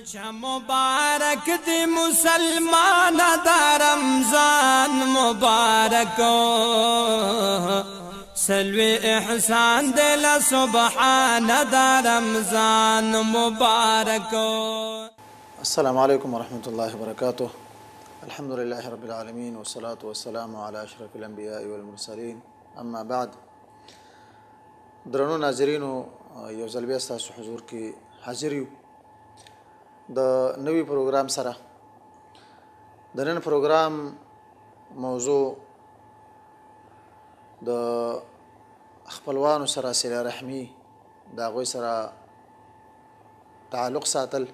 مبارک دی مسلمان دا رمضان مبارک سلوی احسان دل سبحان دا رمضان مبارک. السلام عليكم ورحمة الله وبركاته. الحمد لله رب العالمين والصلاة والسلام على أشرف الأنبياء والمرسلين. أما بعد، درنو ناظرینو، یو ځل بیا ستاسو حضور کې حاضر یو د نوي پروګرام سره. د نن پروګرام موضوع د خپلوانو سره صله رحمي، د هغوی سره تعلق ساتل.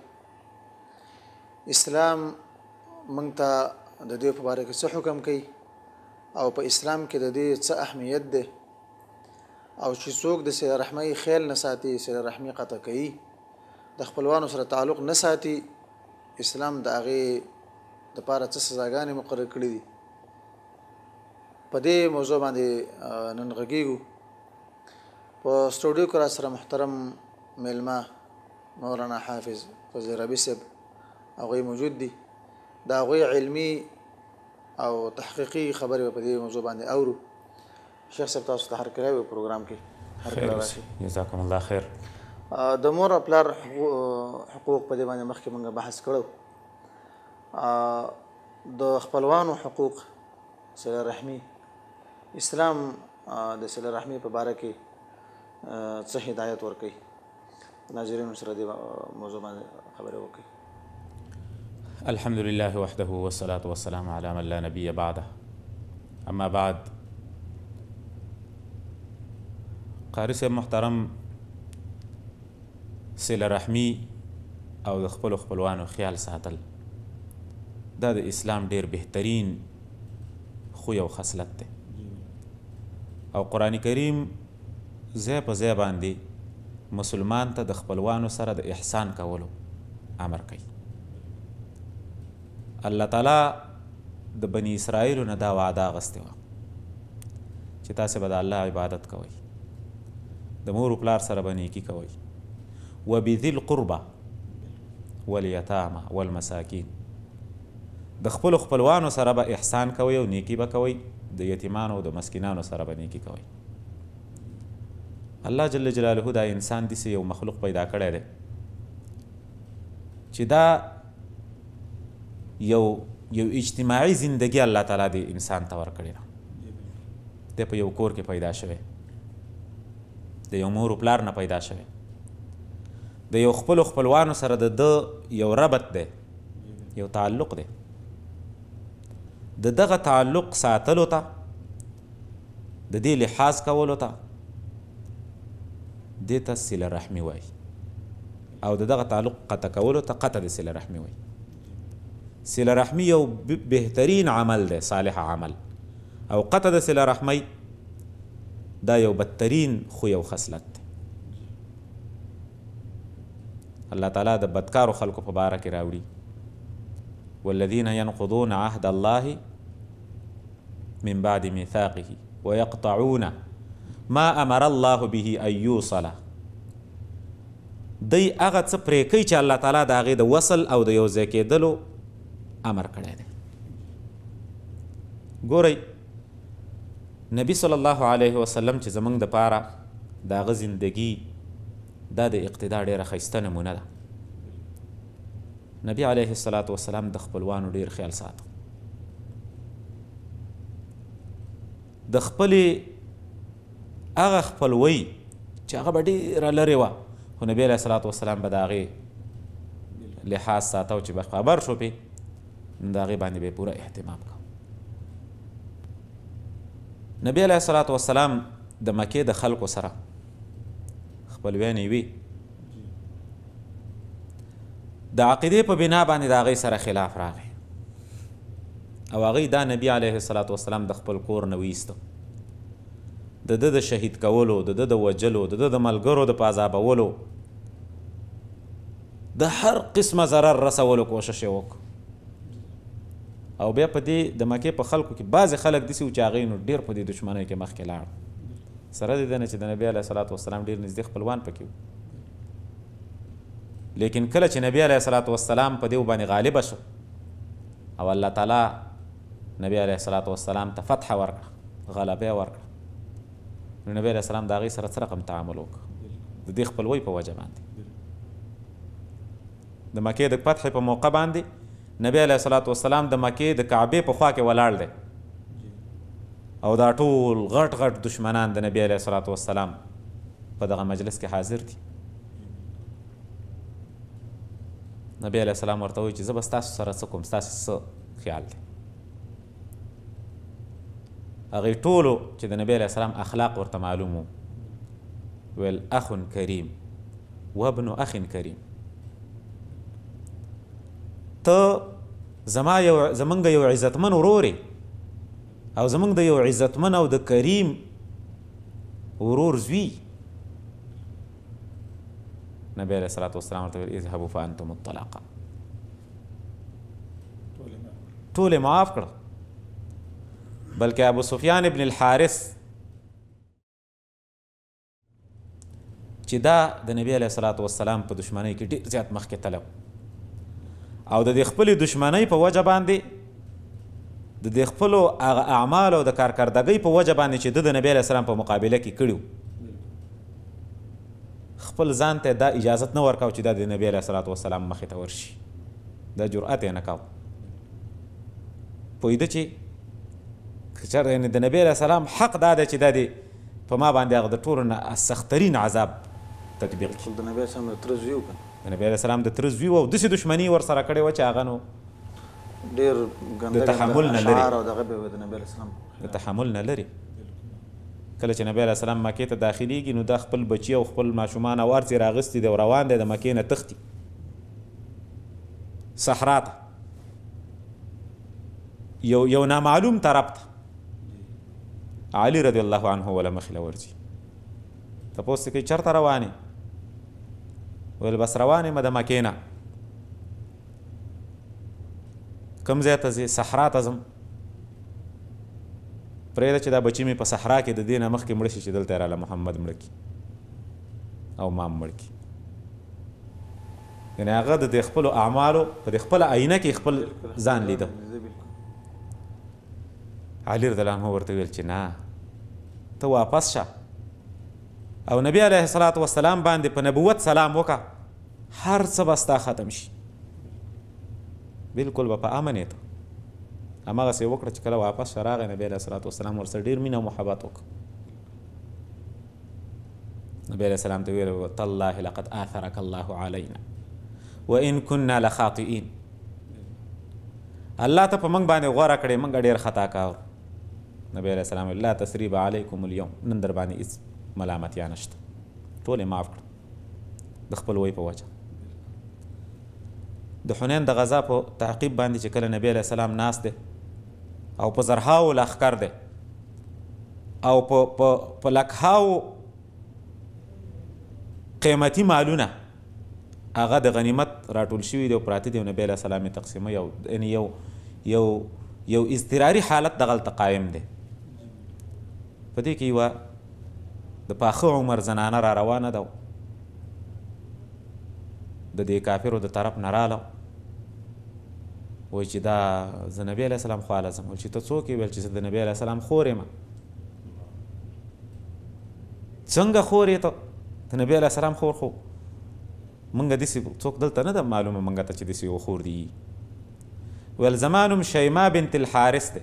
اسلام موږ ته د دې په باره کې څه حکم کوي او په اسلام کې د دې څه اهمیت دی، او چې څوک د صله رحمۍ خیال نه ساتي، صله رحمي قطع کوي، د خپلوانو سره تعلق نه ساتي، اسلام د هغې دپاره څه سزاګانې مقرر کړي دي. په دې موضوع باندې نن غږیږو. په سټوډیو کې را سره محترم میلمه مولانا حافظ فضل ربیع صاحب هغوی موجود دي. د هغوی علمي او تحقیقي خبرې په دې موضوع باندې اورو. شیخ صاحب تاسو ته هرکلی وي پروګرام کې. خیر اوسئ، جزاکم الله خیر. د مور او پلار حقوق په دې باندې مخکې موږ بحث کړو. د خپلوانو حقوق، صله رحمي، اسلام د صله رحمي په باره کې څه هدایت ورکوي؟ ناظرینو سره دې موضوع باندې خبرې وکړي. الحمد لله وحده والصلاة والسلام على من لا نبي بعده. اما بعد، قاری صاحب محترم، صله رحمي او د خپلو خپلوانو خیال ساتل دا د اسلام ډیر بهترین خوی او خصلت دی، او قرآن کریم ځای په ځای باندې مسلمان ته د خپلوانو سره د احسان کولو امر کوي. الله تعالی د بني اسرائیلو نه دا وعده اخیستې وه چې تاسې به د الله عبادت کوئ، د مور و پلار سره به نیکي کوئ، وبذي القربه والیتامه والمساکین، د خپلو خپلوانو سره به احسان کوئ او نیکي به کوئ، د یتیمانو او د مسکینانو سره به نیکي کوئ. الله جل جلاله دا انسان داسې یو مخلوق پیدا کړی دی چې دا یو اجتماعي زندگی الله تعالی دی انسان ته ورکړې ده. دی په یو کور کې پیدا شوی، د یو مور و پلار نه پیدا شوی، د یو خپلو خپلوانو سره د ده یو ربط دی، یو تعلق دی. د دغه تعلق ساتلو ته، د دې لحاظ کولو ته دې ته صله رحمي وایي، او د دغه تعلق قطع کولو ته قطع د صله رحمي وایي. صله رحمي یو بهترین عمل دی، صالح عمل، او قطع د صله رحمي دا یو بدترین خوی او خصلت دی. الله تعالی د بدکارو خلکو په باره کې راوړي: والذین ینقضون عهد الله من بعد میثاقه ویقطعون ما امر الله به ان یوصل. دی هغه څه پرې کوي چې الله تعالی د هغې د وصل او د یو ځای کېدلو امر کړی دی. ګورئ، نبی صلی الله علیه وسلم چې زموږ دپاره د هغه زندګي دا د اقتدا ډېره ښایسته نمونه ده. نبی علیه الصلاة والسلام د خپلوانو ډېر خیال ساته. د خپلې هغه خپلوۍ چې هغه به ډېره لرې وه، خو نبی علیه الصلاة والسلام به د هغې لحاظ ساته، او چې به خبر شو پې نو د هغې باندې به یې پوره اهتمام کوه. نبی علیه الصلاة والسلام د مکې د خلکو سره خپلویانې وي، د عقیدې په بنا باندې د هغې سره خلاف راغی، او هغوی دا نبي علیه الصلاة والسلام د خپل کور نه ویسته، د ده د شهید کولو، د ده د وجلو، د ده د ملګرو د په عذابولو، د هر قسمه ضرر رسولو کوشش یې وکړو. او بیا په دې د مکې په خلکو کې بعضې خلک داسې وو چې هغوی نو ډېر په دې دشمنیو کې مخکې لاړ، سره د دې نه چې د نبي علیه صلات وسلام ډېر نږدې خپلوان پکې وو. لیکن کله چې نبی علیه الصلاة والسلام په دیو باندې غالبه شو او الله تعالی نبی علیه الصلاة والسلام ته فتح ورکړه غلبه ورکړه نو نبی علیه السلام د هغې سره څه رقم تعامل وکړه د دې خپلوۍ په وجه باندې د مکې د فتح په موقع باندې نبی علیه الصلاة والسلام د مکې د کعبې په خوا کې ولاړ دی او دا ټول غټ غټ دشمنان د نبی علیه الصلاة والسلام په دغه مجلس کې حاضر دي نبی علیه السلام ورته وایي چې زه به ستاسو سره څه کوم ستاسې څه خیال دی هغې ټولو چې د نبی علیه السلام اخلاق ورته معلوم وو ویل اخ کریم وابن اخ کریم ته زمونږ یو عزتمن ورور او زمونږ د یو عزتمن او د کریم ورور زوی نبی علیه الصلاة والسلام ورته ویل اذهبوا فانتم الطلاقه ټول یې معاف کړه بلکې ابو سفیان ابن الحارث چې دا د نبی علیه الصلاة والسلام په دشمنۍ کې ډېر زیات مخکې تللی او د دې خپلې دشمنۍ په وجه باندې د دې خپلو هغه اعمالو او د کارکردګۍ په وجه باندې چې د نبی علیه السلام په مقابله کې کړي خپل ځان ته دا اجازت نه ورکاو چې دا د نبی علیه الصلاة والسلام مخې ته ورشي دا جرأت یې نه کاو پوهېده چې د نبی علیه السلام حق دا دی چې دا د په ما باندې هغه د ټولو نه سختترین عذاب تطبیق کړي د نبی اسلام د تره زوی و د نبی علیه السلام د تره زوی و او داسې دشمني ورسره کړې وه چې هغه نو ډېر د تحمل نه لري اشعار او دغه به وي د نبی علیه السلام د تحمل نه لري کله چې نبی علیه السلام مکې ته داخلیږي نو دا خپل بچي او خپل ماشومان او هر څه یې راغستي دی او روان دی د مکې نه تښتي صحرا ته یو نامعلوم طرف ته علي رضی الله عنه وله مخې له ورځي تپوس یې کوي چېرته روانې ویل بس روان یم د مکې نه کوم ځای ته ځې صحرا ته ځم پرېږده چې دا بچي مې په صحرا کې د دې نه مخکې مړه شي چې دلته یې راله محمد مړه کړي او ما مړ کړي یعنې هغه د دې خپلو اعمالو په دې خپله آینه کې خپل ځان لیده علي رضی الله عنه ورته ویل چې نه ته واپس شه او نبی علیه الصلاة والسلام باندې په نبوت سلام وکړه هر څه به ستا ختم شي بلکل به په امن یې ته هماغسې یې وکړه چې کله واپس شه راغی نبی علیه الصلاة والسلام ورسره ډېر مینه او محبت وکړه نبی علیه السلام ته ویل تالله لقد آثرك الله علینا وان كنا لخاطئین الله ته په موږ باندې غوره کړې موږ ډېر خطا کار نبی علیه السلام لا تثریب علیکم اليوم نن در باندې هېڅ ملامتیا نشته ټول یې معاف کړه د خپلوۍ په وجه د حنین د غذا په تعقیب باندې چې کله نبی علیه السلام ناست دی او په زرهاو لښکر دی او په لکهاو قیمتي مالونه هغه د غنیمت راټول شوي دي او پراته دي او نبی علیه السلام یې تقسیموي او یو اضطراري حالت دغلته قایم دی په دې کې یوه د پاخه عمر زنانه را روانه ده د دې کافرو د طرف نه راله وایي چې دا زه نبی علیه السلام خواله ځم ویل چې ته څوک یې ویل چې زه د نبی علیه السلام خور یم څنګه خور یې ته د نبی علیه السلام خور خو موږ داسې څوک دلته نه ده معلومه موږ ته چې داسې یو خور دي ویل زما نوم شیما بنت الحارث دی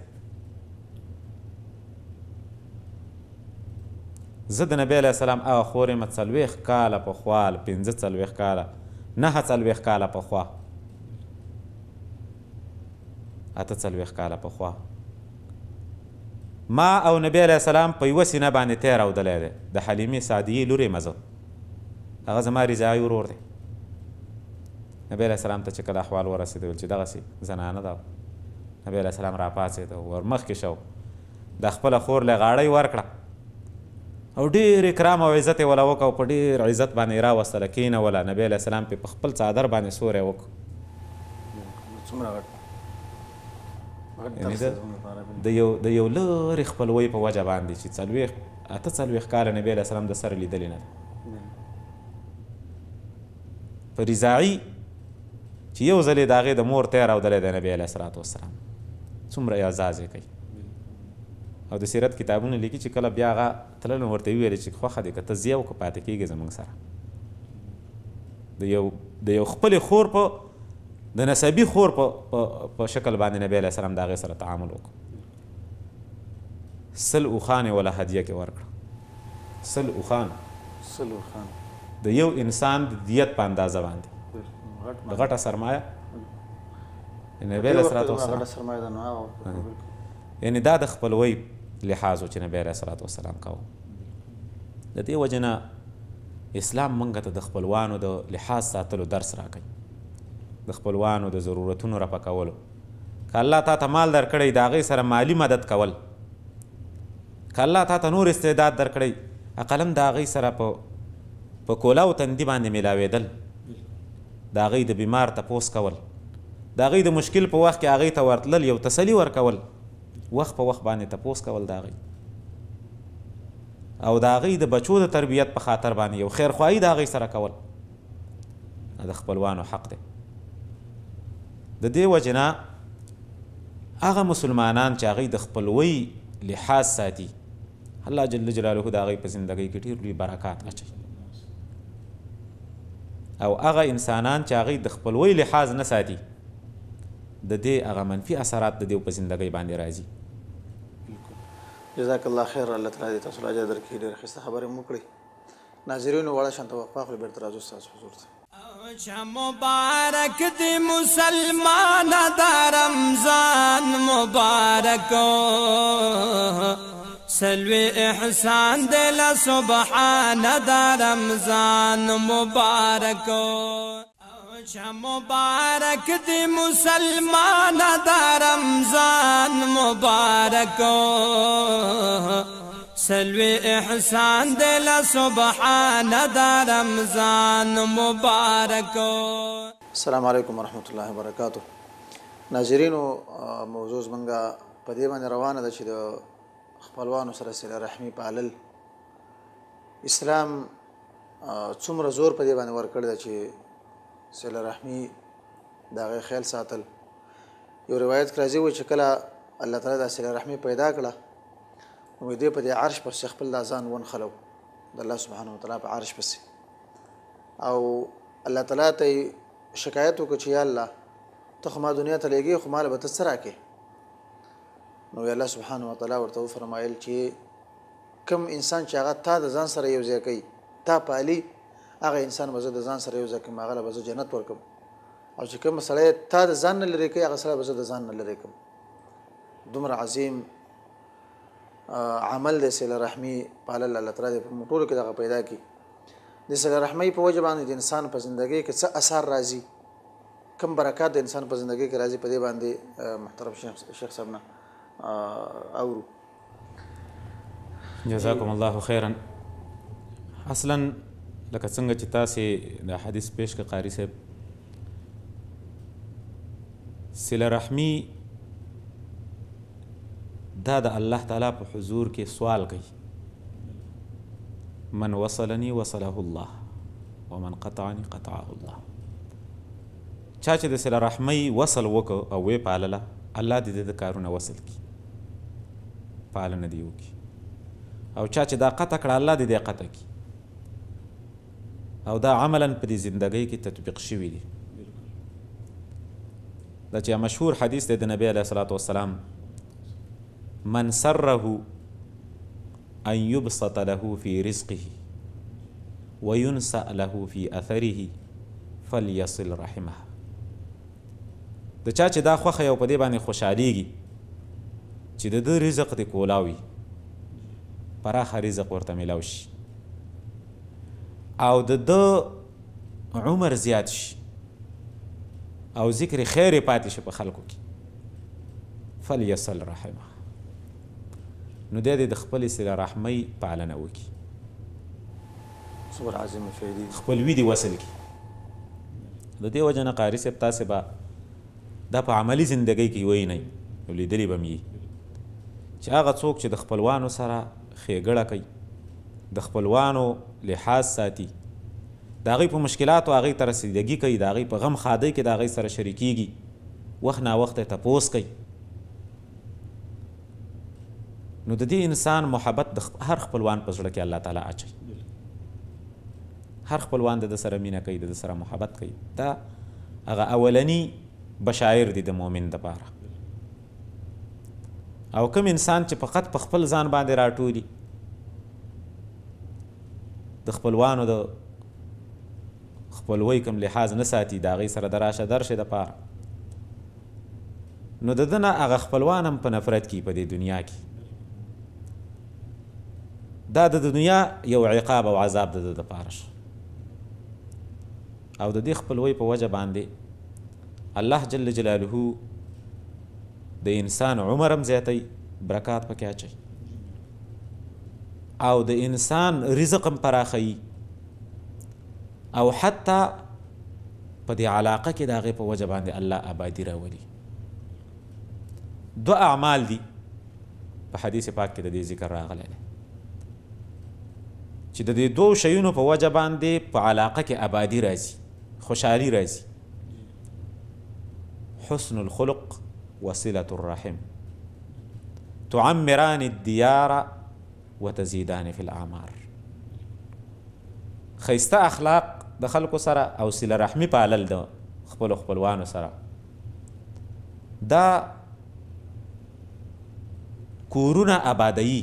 زه د نبی علیه السلام هغه خور یم 40 کاله پخوا 45 کاله 49 کاله پخوا 48 کاله پخوا ما او نبی علیه السلام په یوه سینه باندې تیر اودلی دی د حلیمې سعدیې لور یم زه هغه زما رضایي ورور دی نبی علیه السلام ته چې کله احوال ورسېده ویل چې دغسې زنانه ده نبی علیه السلام راپاڅېده ورمخکې شو د خپله خور له غاړۍ ورکړه او ډېر اکرام او عزت یې وله وکړه او په ډېر عزت باندې یې راوستله کېنوله نبی علیه السلام پې په خپل څادر باندې سوری وکړو د یو لرې خپلوۍ په وجه باندې چې 48 کاله نبی علیه السلام د سره لیدلې نه ده په رضاعي چې یو ځل یې د هغې د مور تی راودلی دی نبي علیه صلات وسلام څومره اعزاز یې کوي او د سیرت کتابونه لیکي چې کله بیا هغه تلل نو ورته ویلې چې خوښه دی که ته ځې او که پاتې کېږې زموږ سره د یو خپلې خور په د نسبي خور په شکل باندې نبی علیه السلام د هغې سره تعامل وکړو 100 اوښانې وله هدیه کې ورکړه 100 اوښان د یو انسان د دیت په اندازه باندې د غټه سرمایه نبی علیه الصلاة والسلام یعنې دا د خپلوۍ لحاظ و چې نبی علیه الصلاة والسلام کوو د دې وجې نه اسلام موږ ته د خپلوانو د لحاظ ساتلو درس راکوي د خپلوانو د ضرورتونو رفع کولو که الله تا ته مال درکړی د هغې سره مالی مدد کول که الله تا ته نور استعداد درکړی اقلم د هغې سره په کولا او تندي باندې میلاوېدل د هغې د بیمار تپوس کول د هغې د مشکل په وخت کې هغې ته ورتلل یو تسلي ورکول وخت په وخت باندې تپوس کول د هغې او د هغې د بچو د تربیت په خاطر باندې یو خیرخواهي د هغې سره کول د خپلوانو حق دی د دې وجې نه هغه مسلمانان چې هغې د خپلوۍ لحاظ ساتي الله جل جلاله د هغې په زندګۍ کې ډېر لوی برکات اچوي او هغه انسانان چې هغې د خپلوۍ لحاظ نه ساتي د دې هغه منفي اثرات د دې په زندګۍ باندې راځي جزاک الله خیر الله تعالی دې تاسو له اجر درکړي ډېرې ښایسته خبرې مو وکړې ناظرینو وړه شانته وقفه اخلو بېرته راځو ستاسو حضور ته مبارک دی مسلمان دا رمضان مبارک سلوی احسان دل سبحان دا رمضان مبارک مبارک دی مسلمان دا رمضان مبارک سلوی احسان دل سبحان دا رمضان مبارک. السلام علیکم ورحمۃ اللہ وبرکاتہ. ناظرینو موضوع زمونږه په دې باندې روانه ده چې د خپلوانو سره صله رحمي پالل اسلام څومره زور په دې باندې ورکړی ده چې صله رحمي د هغې خیال ساتل. یو روایت کې راځي وایي چې کله الله تعالی دا صله رحمي پیدا کړه نو دې په دې عرش پسې خپل دا ځان ونښلو د الله سبحانه وتعالی په عرش پسې او الله تعالی ته شکایت وکړه چې یا الله ته خو ما دنیا ته لېږې خو ماله به ته څه راکې نو الله سبحانه وتعالی ورته وفرمایل چې کوم انسان چې هغه تا د ځان سره یو ځای کوي تا پالي هغه انسان به زه د ځان سره یو ځای کوم هغه له به زه جنت ورکړم او چې کوم سړی تا د ځان نه لرې کوي هغه سړی به زه د ځان نه لرې کوم. دومره عظیم عمل د صله رحمي پالل الله تعالی په ټولو کې دغه پیدا کړي. د صله رحمي په وجه باندې د انسان په زندګۍ کې څه اثر راځي کم برکات د انسان په زندګۍ کې راځي په دې باندې محترم شیخ صاحب نه اورو. جزاکم الله خیرا. اصلا لکه څنګه چې تاسې د حدیث پیش کړ قاري صاحب صله رحمي دا د الله تعالی په حضور کې سوال کوي من وصلني وصله الله ومن قطعني قطعه الله. چا چې د صله رحمۍ وصل وکړ او ویې پالله الله دې د کارونه وصل کړي پالنه دې وکړي او چا چې دا قطع کړه الله دې قطع کړي او دا عملا په دې زندګۍ کې تطبیق شوي دي. دا چې مشهور حدیث دی د نبی علیه الصلاة والسلام من سره ان يبسط له في رزقه وينسأ له في اثره فليصل رحمه. د چا چې دا خوښه یو په دې باندې خوشحالیږي چې د ده رزق دې کولاوي پراخه رزق ورته میلاو شي او د ده عمر زیات شي او ذکر خیر پاتې شي په خلکو کې فلیصل رحمه نو دی د خپلې صله رحمۍ پالنه وکړي صبر عظیم فیدي خپلوي دې وصل کړي. د دې وجه نه قاري صاحب تاسې به دا په عملي زندګۍ کې وینئ نو لیدلي به م یي چې هغه څوک چې د خپلوانو سره ښېګړه کوي د خپلوانو لحاظ ساتي د هغوی په مشکلاتو هغوی ته رسیدګي کوي، د هغوی په غم ښادۍ کې د هغوی سره شریکېږي، وخت ناوخت یې تپوس کوي. نو د دې انسان محبت د هر خپلوان په زړه کې الله تعالی اچوي. هر خپلوان د ده سره مینه کوي، د ده سره محبت کوي. دا هغه اولني بشایر دي د مؤمن دپاره. او کوم انسان چې فقط په خپل ځان باندې راټولي، د خپلوانو د خپلوۍ کوم لحاظ نه ساتي، د هغوی سره د راشه درشې دپاره، نو د ده نه هغه خپلوان هم په نفرت کي په دې دنیا کې. دا د دنیا یو عقاب او عذاب د ده دپاره شو. او د دې خپلوۍ په وجه باندې الله جل جلاله د انسان عمر هم زیاتی، برکات پکې اچوي، او د انسان رزق هم پراخوي، او حتی په دې علاقه کې د هغې په وجه باندې الله آبادي راولي. دو اعمال دي په حدیث پاک کې د دې ذکر راغلی دی چې د دې دوو شیونو په وجه باندې په علاقه کې آبادي راځي، خوشحالي راځي. حسن الخلق وصلة الرحم تعمران الديار وتزيدان في الأعمار. ښایسته اخلاق د خلکو سره او صله رحمي پالل د خپلو خپلوانو سره، دا کورونه آبادوي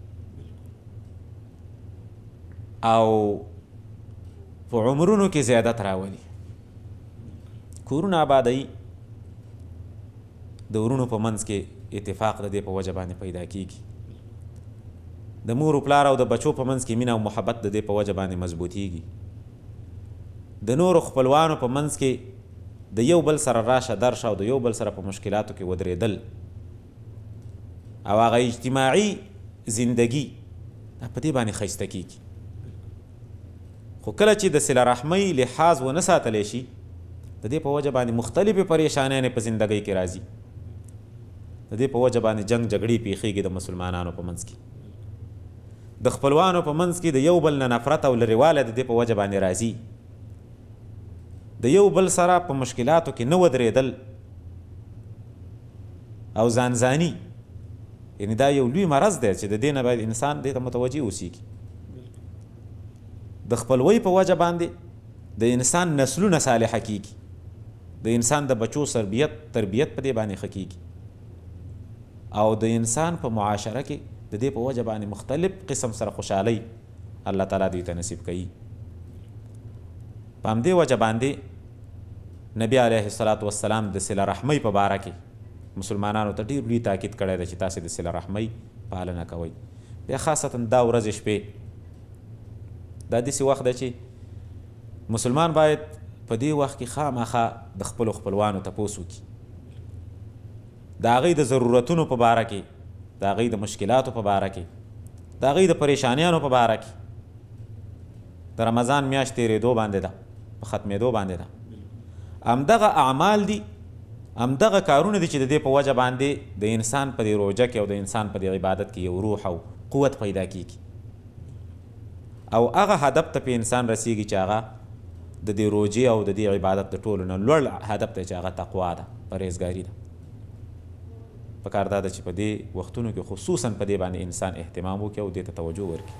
او په عمرونو کې زیادت راولي. کورونه آبادوي، د ورونو په منځ کې اتفاق د دې په وجه باندې پیدا کیږي، د مور و پلار او د بچو په منځ کې مینه او محبت د دې په وجه باندې مضبوطیږي، د نورو خپلوانو په منځ کې د یو بل سره راشه درشه او د یو بل سره په مشکلاتو کې ودرېدل او هغه اجتماعي زندگی په دې باندې ښایسته کیږي. خو کله چې د صله رحمۍ لحاظ ونه ساتلی شي، د دې په وجه باندې مختلفې پریشانیانې په زندګۍ کې راځي، د دې په وجه باندې جنګ جګړې پیښیږي د مسلمانانو په منځ کې، د خپلوانو په منځ کې د یو بل نه نفرت او لرېوالی د دې په وجه باندې راځي، د یو بل سره په مشکلاتو کې نه ودرېدل او ځانځاني، یعنی دا یو لوی مرض دی چې د دې نه باید انسان دې ته متوجه اوسیږي. د خپلوۍ په وجه باندې د انسان نسلونه صالحه کیږي، د انسان د بچو تربیت په دې باندې ښه کیږي، او د انسان په معاشره کې د دې په وجه باندې مختلف قسم سره خوشحالۍ الله تعالی دوی ته نصیب کوي. په همدې وجه باندې نبی علیه الصلاة والسلام د صله رحمۍ په باره کې مسلمانانو ته ډېر لوی تاکید کړی دی چې تاسې د صله رحمۍ پالنه کوئ. بیا خاصتا دا ورځې شپې دا داسې وخت دی چې مسلمان باید په دې وخت کې خامخا د خپلو خپلوانو تپوس وکړي، د هغوی د ضرورتونو په باره کې، د هغوی د مشکلاتو په باره کې، د هغوی د پریشانیانو په باره کې. د رمضان میاشت تېرېدو باندې ده، په ختمېدو باندې ده. همدغه اعمال دي، همدغه کارونه دي چې د دې په وجه باندې د انسان په دې روژه کې او د انسان په دې عبادت کې یو روح او قوت پیدا کیږي، او هغه هدف ته په انسان رسیږي چې هغه د دې روژې او د دې عبادت د ټولو نه لوړ هدف دی چې هغه تقوا ده، پرهیزګاري ده. پکار دا ده چې په دې وختونو کې خصوصا په دې باندې انسان اهتمام وکړي او دې ته توجه ورکړي.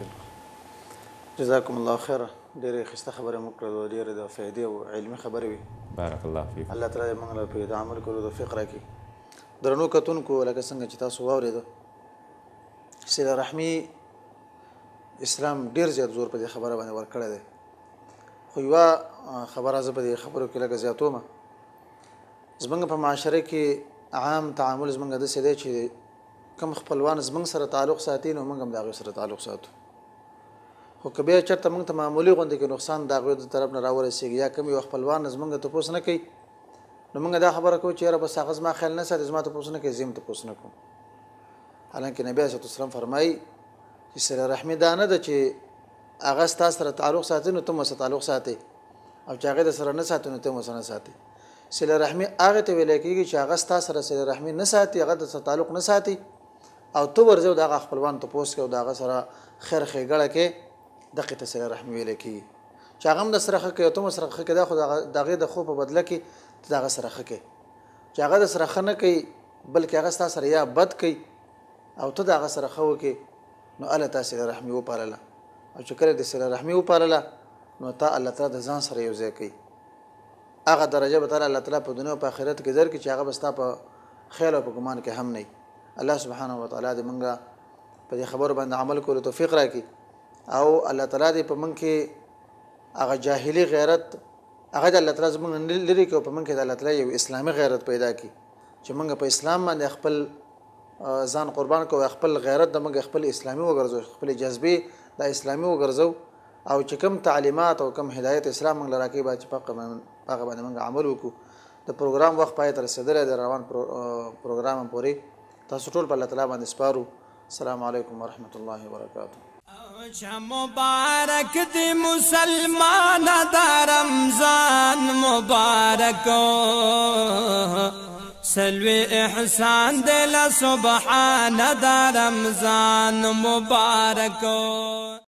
جزاکم الله خیره. ډېرې ښایسته خبرې مو کړلې، ډېرې د فایدې او علمي خبرې وې. بارک الله فیکم. الله تعالی دې موږ له په دې عمل کولو توفیق راکړي. درنو کتونکو، لکه څنګه چې تاسو واورېده، صله رحمي اسلام ډېر زیات زور په دې خبره باندې ورکړی دی. خو یوه خبره زه په دې خبرو کې لږه زیاتومه. زموږ په معاشره کې عام تعامل زموږ داسې دی چې کوم خپلوان زموږ سره تعلق ساتي، نو موږ هم د هغوی سره تعلق ساتو. خو که بیا چېرته موږ ته معمولي غوندې کې نقصان د هغوی د طرف نه راورسېږي، یا کوم یو خپلوان زموږ تپوس نه کوي، نو موږ دا خبره کوو چې یاره بس هغه زما خیال نه ساتي، زما تپوس نه کوي، زه هم تپوس نه کوم. حالانکې نبي علیه السلام فرمایي چې صله رحمي دا نه ده چې هغه ستا سره تعلق ساتي نو ته هم ورسره تعلق ساتي، او چې هغه د سره نه ساتي نو ته هم ورسره نه ساتي. صله رحمي هغه ته ویلی کېږي چې هغه ستا سره صله رحمي نه ساتي، هغه د سره تعلق نه ساتي، او ته ورځې او د هغه خپلوان تپوس کوې او د هغه سره خیر ښېګړه کې، دقې ته صله رحمي ویلی کېږي. چې هغه هم د سره ښه کوي او ته هم سره ښه کوي دا خو د هغې د خو په بدله کې ته د هغه سره ښه کوي چې هغه د سره ښه نه کوي بلکې هغه ستا سره یا بد کوي او ته د هغه سره ښه وکړې نو الله تا صله رحمي وپالله او چې کله د صله رحمي وپالله نو تا الله تعالی د ځان سره یو ځای کوي هغه درجه به تعالی الله تعالی په دنیا او په آخرت کې درکړي چې هغه به ستا په خیال او په ګمان کې هم نه الله سبحانه وتعالی دې موږ په دې خبرو باندې عمل کولو توفیق راکړي او الله تعالی دې په موږ کې هغه جاهلي غیرت هغه د الله تعالی زموږ لري کې او په موږ کې د الله تعالی یو اسلامي غیرت پیدا کړي چې موږ په اسلام باندې خپل ځان قربان کوو خپل غیرت د موږ خپل اسلامي وګرځو خپل جذبې د اسلامي وګرځو او چې کوم تعلیمات او کوم هدایت اسلام موږ لراکې باید چې هغه باندې موږ عمل وکړو د پروګرام وخت پای ته رسېدلی د روان پروګرام پورې تاسو ټول په الله تعالی باندې سپارو السلام علیکم ورحمۃ اللہ وبرکاتہ مبارک دی مسلمان دا رمضان مبارک سلوی احسان دل سبحان دا رمضان مبارک